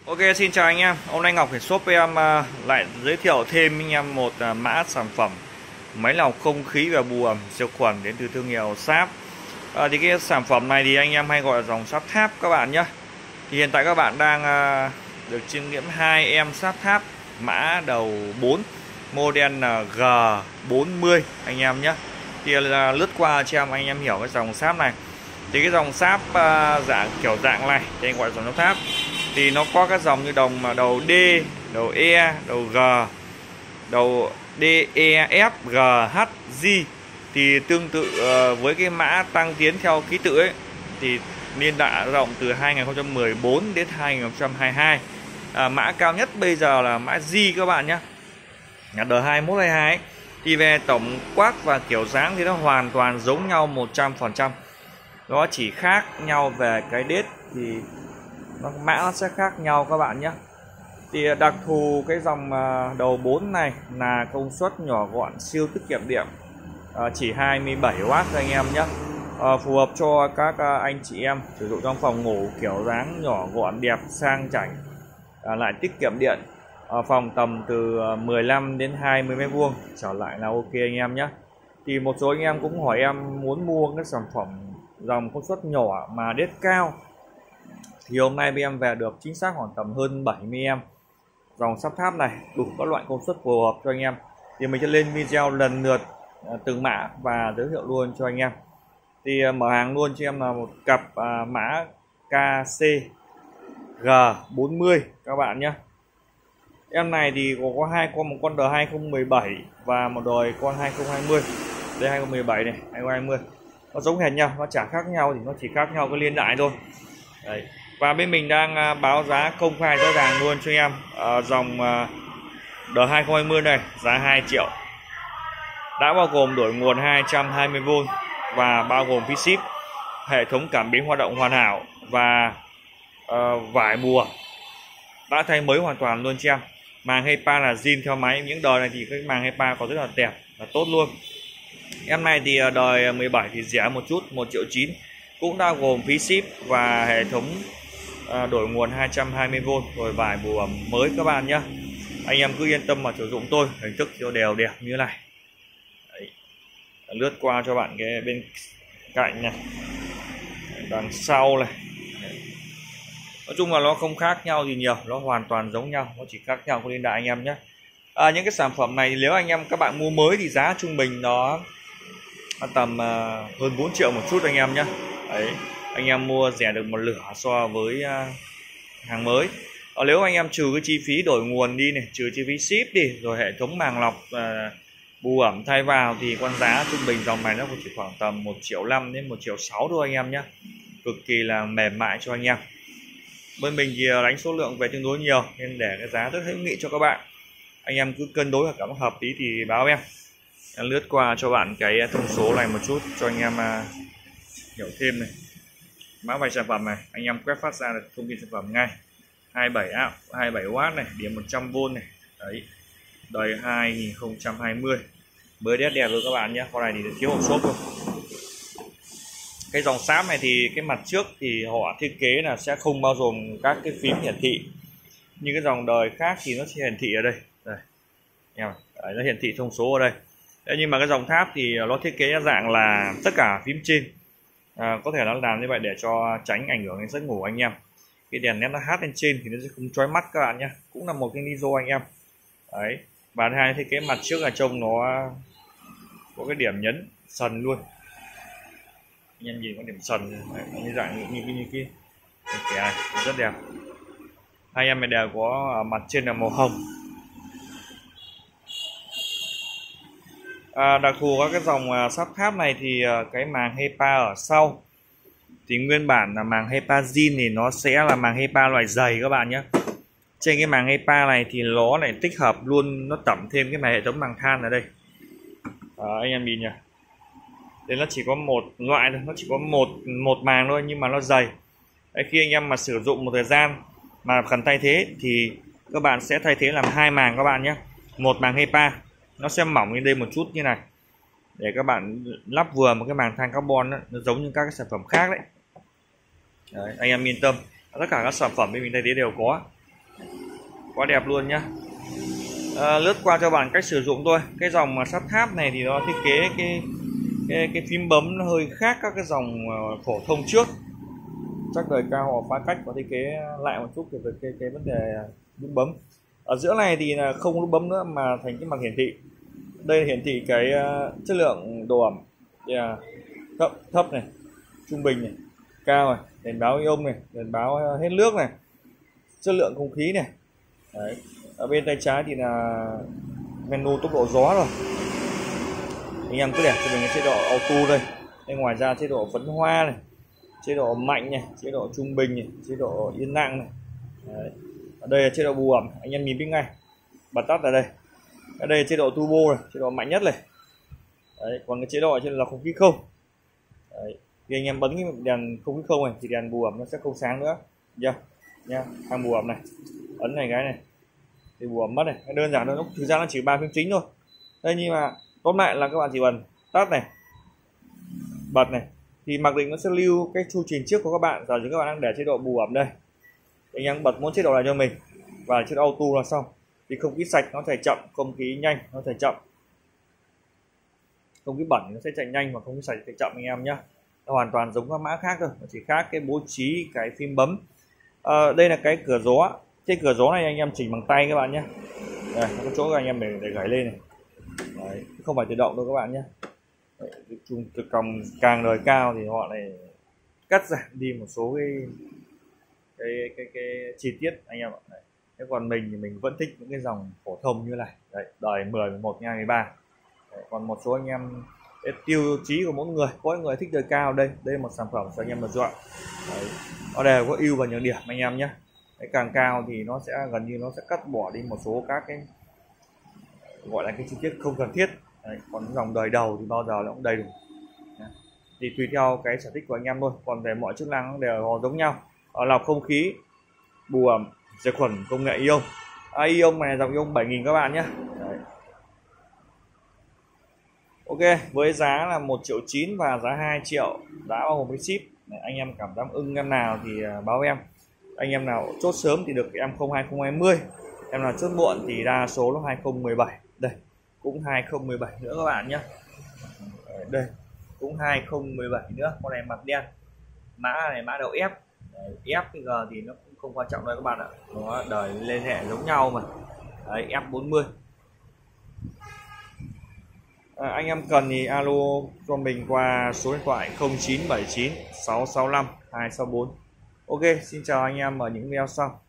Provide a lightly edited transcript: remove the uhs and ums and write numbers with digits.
Ok, xin chào anh em. Hôm nay Ngọc Hiển Shop em lại giới thiệu thêm anh em một mã sản phẩm máy lọc không khí và bù ẩm diệt khuẩn đến từ thương hiệu Sáp. Thì cái sản phẩm này thì anh em hay gọi là dòng Sáp Tháp các bạn nhé. Thì hiện tại các bạn đang được chiêm nghiệm hai em Sáp Tháp mã đầu 4, model là G40 anh em nhé. Thì là lướt qua cho anh em hiểu cái dòng Sáp này. Thì cái dòng Sáp kiểu dạng này thì anh gọi là dòng Sáp Tháp. Thì nó có các dòng như đầu D, đầu E, đầu G, đầu D, E, F, G, H, G. Thì tương tự với cái mã tăng tiến theo ký tự ấy thì niên đại rộng từ 2014 đến 2022. Mã cao nhất bây giờ là mã G các bạn nhé, là đời 2122 ấy. Thì về tổng quát và kiểu dáng thì nó hoàn toàn giống nhau 100%. Nó chỉ khác nhau về cái đết thì mã nó sẽ khác nhau các bạn nhé. Thì đặc thù cái dòng đầu 4 này là công suất nhỏ gọn, siêu tiết kiệm điện, chỉ 27W anh em nhé. Phù hợp cho các anh chị em sử dụng trong phòng ngủ, kiểu dáng nhỏ gọn đẹp sang chảnh, lại tiết kiệm điện. Phòng tầm từ 15 đến 20 m² trở lại là ok anh em nhé. Thì một số anh em cũng hỏi em muốn mua cái sản phẩm dòng công suất nhỏ mà đết cao, thì hôm nay bên em về được chính xác khoảng tầm hơn 70 A dòng Sáp Tháp này, đủ các loại công suất phù hợp cho anh em. Thì mình sẽ lên video lần lượt từng mã và giới thiệu luôn cho anh em. Thì mở hàng luôn cho em là một cặp mã KC G40 các bạn nhé. Em này thì có hai con, một con đời 2017 và một đời con 2020. Đây 2017 này, 2020. Nó giống hệt nhau, nó chả khác nhau, thì nó chỉ khác nhau cái niên đại thôi. Đấy. Và bên mình đang báo giá công khai rõ ràng luôn cho em. Dòng đời 2020 này giá 2 triệu, đã bao gồm đổi nguồn 220V và bao gồm phí ship, hệ thống cảm biến hoạt động hoàn hảo và vải bùa đã thay mới hoàn toàn luôn cho em. Màng HEPA là zin theo máy, những đời này thì cái màng HEPA có rất là đẹp và tốt luôn. Em này thì đời 17 thì rẻ một chút, 1,9 triệu, cũng đã gồm phí ship và hệ thống đổi nguồn 220V rồi vải bù ẩm mới các bạn nhé. Anh em cứ yên tâm mà sử dụng tôi, hình thức cho đều đẹp như này. Đấy. Lướt qua cho bạn cái bên cạnh này, đằng sau này. Nói chung là nó không khác nhau gì nhiều, nó hoàn toàn giống nhau, nó chỉ khác nhau có niên đại anh em nhé. Những cái sản phẩm này nếu anh em các bạn mua mới thì giá trung bình nó tầm hơn 4 triệu một chút anh em nhé. Đấy, anh em mua rẻ được một nửa so với hàng mới. Nếu anh em trừ cái chi phí đổi nguồn đi này, trừ chi phí ship đi, rồi hệ thống màng lọc bù ẩm thay vào, thì con giá trung bình dòng này nó chỉ khoảng tầm 1,5 triệu đến 1,6 triệu thôi anh em nhé. Cực kỳ là mềm mại cho anh em. Bên mình thì đánh số lượng về tương đối nhiều nên để cái giá rất hữu nghị cho các bạn. Anh em cứ cân đối và cảm hợp tí thì báo em. Em lướt qua cho bạn cái thông số này một chút cho anh em hiểu thêm này. Mã vạch sản phẩm này, anh em quét phát ra được thông tin sản phẩm ngay. 27W này, điện 100V này. Đấy. Đời 2020. Mới đẹp luôn các bạn nhé. Con này thì thiếu hộp xốp thôi. Cái dòng Sáp này thì cái mặt trước thì họ thiết kế là sẽ không bao gồm các cái phím hiển thị như cái dòng đời khác, thì nó sẽ hiển thị ở đây. Đây. Đấy, nó hiển thị thông số ở đây. Thế nhưng mà cái dòng Tháp thì nó thiết kế dạng là tất cả phím trên, có thể nó làm như vậy để cho tránh ảnh hưởng đến giấc ngủ anh em. Cái đèn nét nó hát lên trên thì nó sẽ không chói mắt các bạn nhé, cũng là một cái ISO anh em. Đấy. Và thứ hai thì cái mặt trước là trông nó có cái điểm nhấn sần luôn, anh em nhìn có điểm sần như dạng như cái này rất đẹp. Hai em này đều có mặt trên là màu hồng. Đặc thù các cái dòng Sáp Tháp này thì cái màng HEPA ở sau thì nguyên bản là màng HEPA zin thì nó sẽ là màng HEPA loại dày các bạn nhé. Trên cái màng HEPA này thì nó lại tích hợp luôn, nó tẩm thêm cái này hệ thống màng than ở đây. Anh em nhìn nhỉ, đây nó chỉ có một loại thôi, nó chỉ có một màng thôi nhưng mà nó dày. Đấy, khi anh em mà sử dụng một thời gian mà cần thay thế thì các bạn sẽ thay thế làm hai màng các bạn nhé. Một màng HEPA nó sẽ mỏng lên đây một chút như này để các bạn lắp vừa một cái màng than carbon đó, nó giống như các cái sản phẩm khác đấy. Đấy, anh em yên tâm, tất cả các sản phẩm bên mình thay thế đều có. quá đẹp luôn nhá. Lướt qua cho bạn cách sử dụng thôi. Cái dòng mà sắt tháp này thì nó thiết kế cái phím bấm nó hơi khác các cái dòng phổ thông trước. Chắc đời cao họ phá cách và thiết kế lại một chút về cái vấn đề nút bấm. Ở giữa này thì là không nút bấm nữa mà thành cái mặt hiển thị. Đây hiển thị cái chất lượng độ ẩm, thấp này, trung bình này, cao này, đèn báo ion này, đèn báo hết nước này, chất lượng không khí này. Đấy. Ở bên tay trái thì là menu tốc độ gió rồi. Anh em cứ để cho mình cái chế độ auto đây. Đây ngoài ra chế độ phấn hoa này, chế độ mạnh này, chế độ trung bình này, chế độ yên lặng này. Đấy. Ở đây là chế độ bù ẩm, anh em nhìn biết ngay. Bật tắt ở đây. Ở đây là chế độ turbo này, chế độ mạnh nhất này. Đấy. Còn cái chế độ trên là không khí không. Đấy. Khi anh em bấm cái đèn không khí không này thì đèn bù ẩm nó sẽ không sáng nữa. Nha. Nha, thang bù ẩm này. Ấn này cái này. Thì bù ẩm mất này, đơn giản thôi, thực ra nó chỉ 3 phím chính thôi. Đây nhưng mà tóm lại là các bạn chỉ bật tắt này, bật này thì mặc định nó sẽ lưu cái chu trình trước của các bạn. Giờ thì các bạn đang để chế độ bù ẩm đây, anh em bật muốn chế độ này cho mình và chế độ auto là xong. Thì không khí sạch nó chạy chậm, không khí nhanh nó chạy chậm, không khí bẩn nó sẽ chạy nhanh và không khí sạch chạy chậm anh em nhé. Nó hoàn toàn giống các mã khác thôi, nó chỉ khác cái bố trí cái phím bấm. Đây là cái cửa gió. Cái cửa gió này anh em chỉnh bằng tay các bạn nhé. Đây, có chỗ anh em để gảy lên này. Đấy, không phải tự động đâu các bạn nhé. Càng đời cao thì họ lại cắt giảm đi một số cái chi tiết anh em ạ. Đấy. Thế còn mình thì mình vẫn thích những cái dòng phổ thông như này. Đấy, đời 10, 11, 13. Đấy, còn một số anh em tiêu chí của mỗi người thích đời cao. Đây là một sản phẩm cho anh em lựa chọn. Nó đều có ưu và nhược điểm anh em nhé. Cái càng cao thì nó sẽ gần như nó sẽ cắt bỏ đi một số các cái gọi là cái chi tiết không cần thiết. Đấy, còn dòng đời đầu thì bao giờ nó cũng đầy đủ. Đấy. Thì tùy theo cái sở thích của anh em thôi. Còn về mọi chức năng nó đều giống nhau. Lọc không khí, bù ẩm, diệt khuẩn, công nghệ ion. Ion này dòng ion 7000 các bạn nhé. Đấy. Ok, với giá là 1.9 triệu và giá 2 triệu đã bao gồm cái ship. Đấy, anh em cảm giác ưng em nào thì báo em. Anh em nào chốt sớm thì được em 2020, em nào chốt muộn thì đa số nó 2017. Đây cũng 2017 nữa các bạn nhé. Đây cũng 2017 nữa. Con này mặt đen, mã này mã đầu F. F bây giờ thì nó cũng không quan trọng đâu các bạn ạ, nó đời liên hệ giống nhau mà. Đấy, F40. Anh em cần thì alo cho mình qua số điện thoại 0979 665 264. Ok, xin chào anh em ở những video sau.